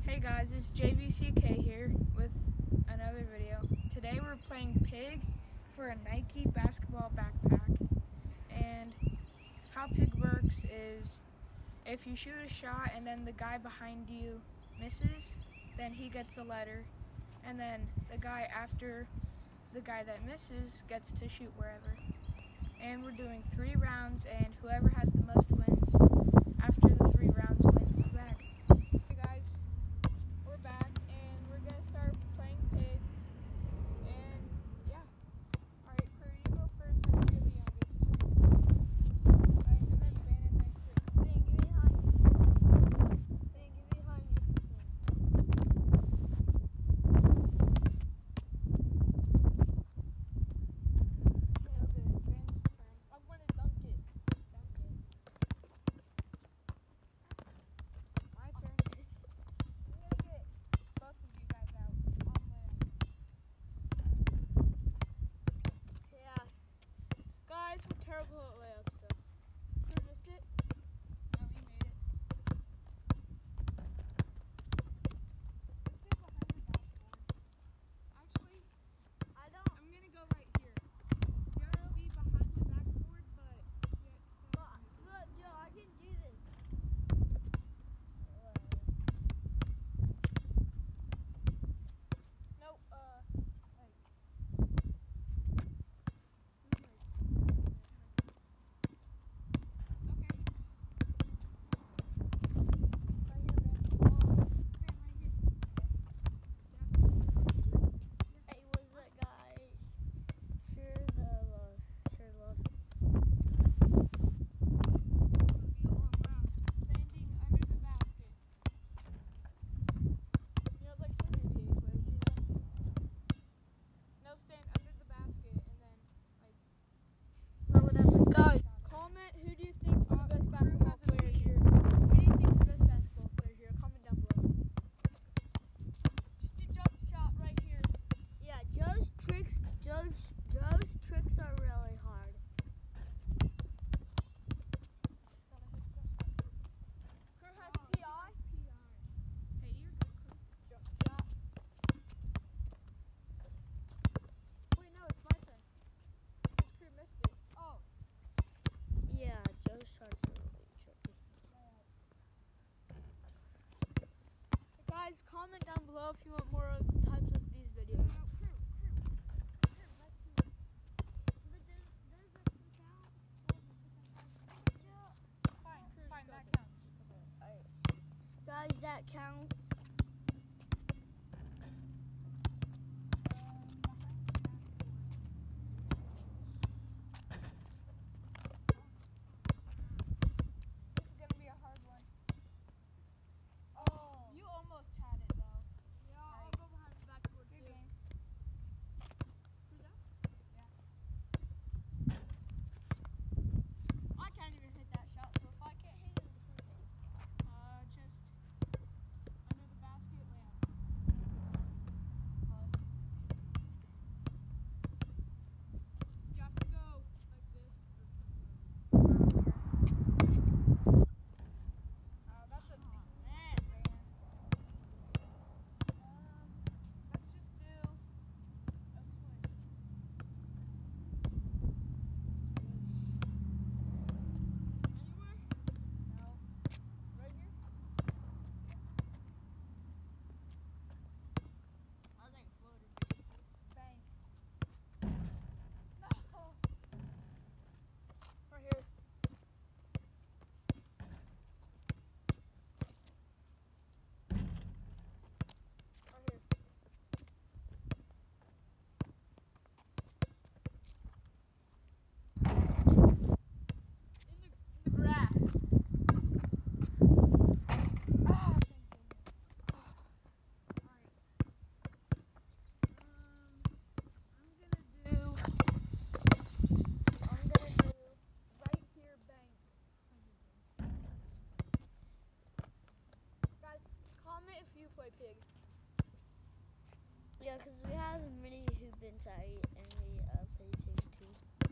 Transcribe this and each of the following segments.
Hey guys, it's JVCK here with another video. Today we're playing Pig for a Nike basketball backpack. And how Pig works is if you shoot a shot and then the guy behind you misses, then he gets a letter. And then the guy after the guy that misses gets to shoot wherever. And we're doing 3 rounds, and whoever has the most wins after the 3 rounds wins the bag. Hey guys, we're back and we're gonna start playing Pig. And yeah, alright, crew, you go first since you're the youngest. Alright, and then Ben and then crew. Ben, get behind me. Ben, get behind me. Guys, we're terrible at layups, so. Who missed it? No, we made it. Let's get behind the backboard. Actually, I'm gonna go right here. You're gonna be behind the backboard, but yeah, Look, Joe, I can do this. Nope, Hey, was that guy sure love? Be a long round. Standing under the basket. You know, it's like some NBA players, you know? No, stand under the basket and then, like, or whatever. Guys, comment who do you think's the best basketball has a player beat. here? Who do you think's the best basketball player here? Comment down below. Just a jump shot right here. Yeah, Joe's tricks are really hard. Crew has PI. Hey, you're good, crew. Jump shot. Wait, no, it's my turn. This crew missed it. Oh. Yeah, Joe's shots are really tricky. Guys, comment down below if you want more of types of these videos. Fine, that counts. Guys, that counts. This is gonna be a hard one. Oh, you almost had it though. Yeah, I'll go behind the backboard Good too. game. Who's that? Yeah. I can't even hit that shot, so if I can't hit it, Just under the basket layup. You have to go like this. Oh, that's a man. Let's just do a switch. anywhere? No. Right here? I'll take a floater. Bang. No. Right here. Right here. In the grass. Ah, thank goodness. Alright. I'm gonna do right here, bang. Guys, comment if you play Pig. Yeah, because we have many who've been tight and we play Pig too.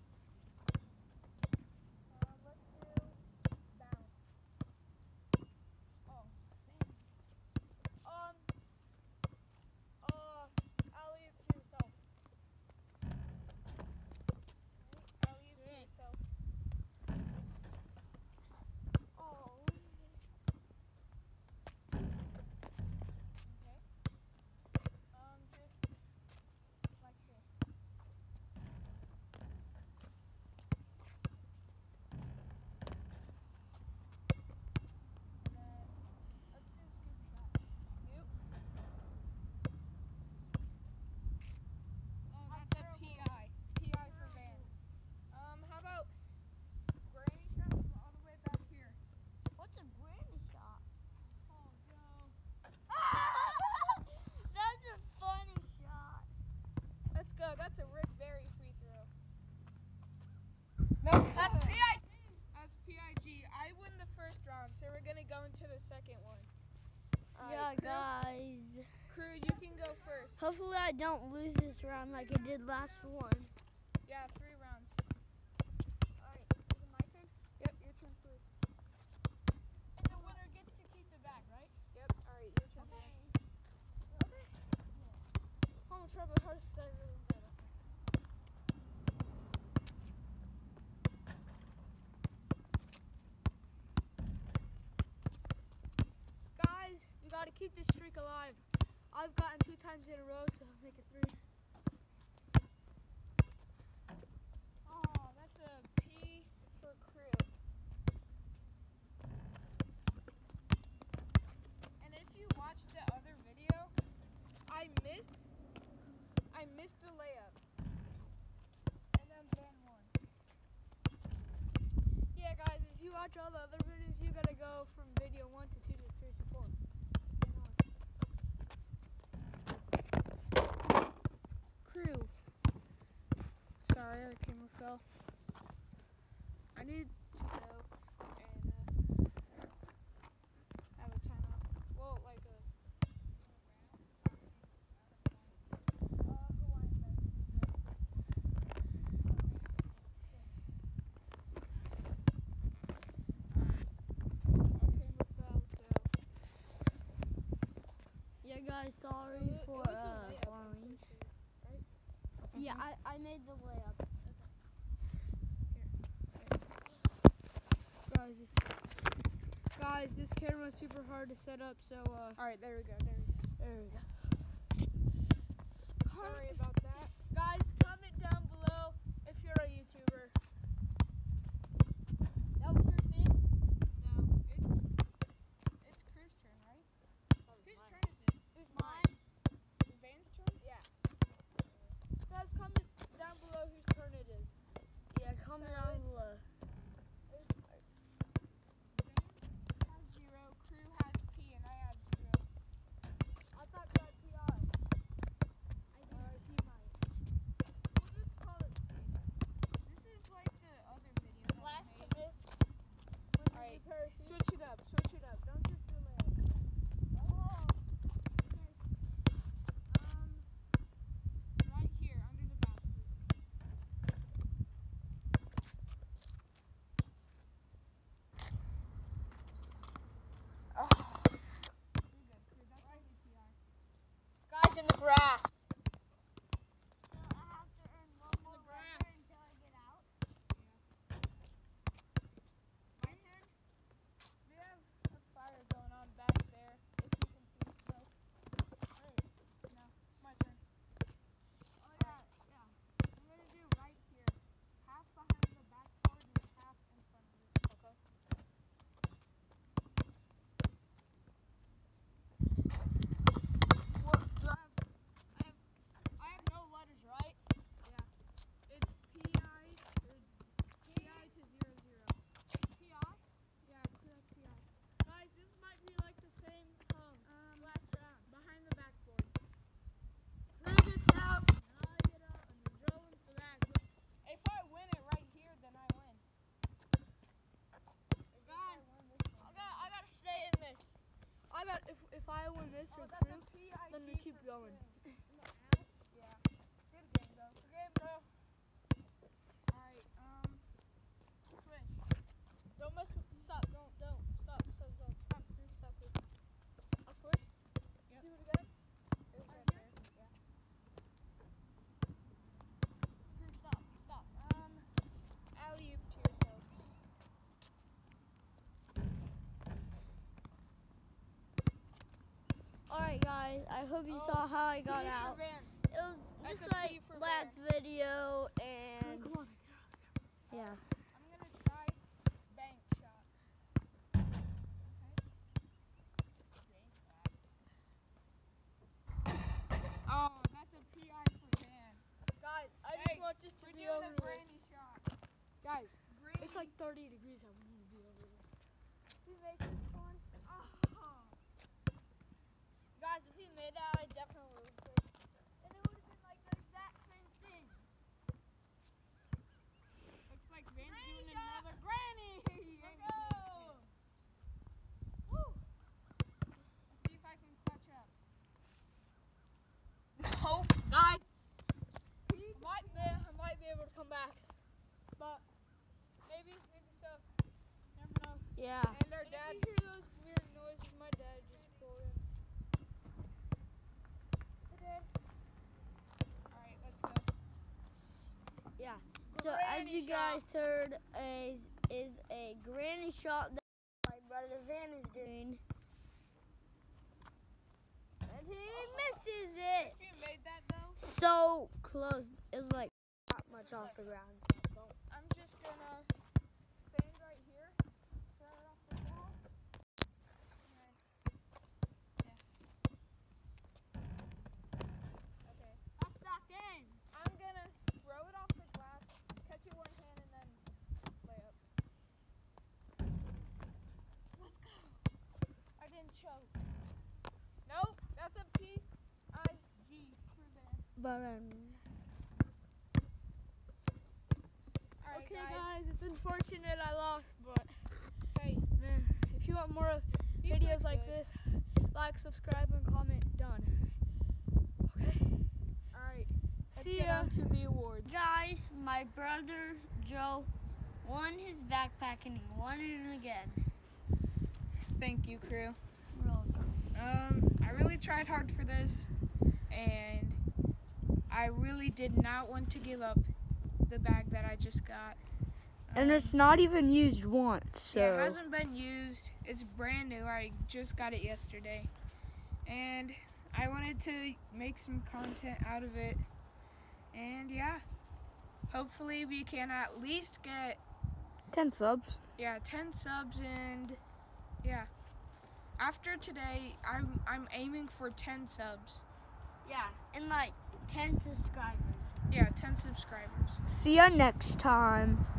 Let's do bounce. Oh, dang. yeah, guys. Crew, you can go first. Hopefully I don't lose this round like I did last one. Yeah, 3 rounds. Alright, is it my turn? Yep, your turn first. And the winner gets to keep the bag, right? Yep, alright, your turn. Okay. Home trouble, hard to say. Guys, we gotta keep this streak alive. I've gotten 2 times in a row, so I'll make it 3. Oh, that's a P for Crew. And if you watched the other video, I missed the layup. And then Van won. Yeah, guys, if you watch all the other videos, you gotta go from video 1 to 2 to 3 to 4. Crew. Sorry, the camera fell. I need to go and have a timeout. Well, like a Yeah, guys, sorry So it for was a layup, falling. right? Yeah, I made the layup. Guys, this camera's super hard to set up, so Alright, there we go. there we go. Sorry about that. Guys, comment down below if you're a YouTuber. That was your thing? No, it's Crew's turn, right? Whose turn is it? Who's mine? Van's turn? Yeah. Guys, comment down below whose turn it is. Yeah, comment So down it's- below. Van has 0, Crew has P, and I have 0. I thought you had PI. I do. He might. We'll just call it This is like the other video that I last to made. miss. Alright, Parachute. switch it up. Don't just do layup. Oh. Right here, under the basket. Oh. You're good, Crew. That's only PR. Guys, in the grass. So I have to earn one more grass. letter until I get out. My turn? We have a fire going on back there, if you can see. So, no, my turn. Oh yeah. I'm gonna do right here, half behind the backboard and half in front of it. Okay. What do I have no letters, right? It's PI. It's PI to 0-0. PI? Yeah, Crew has PI. Guys, this might be like the same last round. Behind the backboard. Crew gets out. And I get out and then throw into the bag. If I win it right here, then I win. Guys, I gotta stay in this. If I win this or that's Crew, a PI. then we keep going. Yeah. Good game, though. Good game, bro. Alright, switch. Don't mess with. Stop. Don't. Stop. Stop. I'll switch. Yep. Do it again. It was right Right there. Yeah. Crew, stop. Alley-oop to yourself. Alright, guys, I hope you saw how I got P for out. Van. It was That's just a P like for last video, and Come on. yeah. I'm gonna try bank shot. Oh, that's a PI for Van. Guys, I Hey, just want this to We're be doing over a with. granny shot. Guys, Granny. it's like 30 degrees out. We need to be over with. We make this one. Oh. Guys, if he made that, I definitely would have quit. And it would have been like the exact same thing. Looks like Van's Granny doing shot. another granny. Let's go. Woo. Let's see if I can come back. But maybe so. Never know. Yeah. And our And dad. if you hear those weird noises, my dad just pulled in. Hey, Dad. All right, let's go. Yeah. So as Granny you shot. guys heard, is a granny shot that my brother Van is doing, and he misses it. You made that though. So close. It's like not much off the ground. I'm just gonna stand right here, throw it off the wall. Okay. That's not in. I'm gonna throw it off the glass, catch it one hand, and then lay up. Let's go. I didn't choke. Nope, that's a P-I-G for Van. But All right, Okay, guys, it's unfortunate I lost, but Hey, man, if you want more you videos played like good. this, like, subscribe, and comment. Done. Okay. All right. Let's See get ya. on to the award. guys, my brother Joe won his backpack and he won it again. Thank you, crew. Real good. I really tried hard for this, and I really did not want to give up the bag that I just got. And it's not even used once, so. Yeah, it hasn't been used. It's brand new. I just got it yesterday. And I wanted to make some content out of it. And yeah, hopefully we can at least get 10 subs. 10 subs, and yeah. After today, I'm aiming for 10 subs. Yeah, and like 10 subscribers. Yeah, 10 subscribers. See ya next time.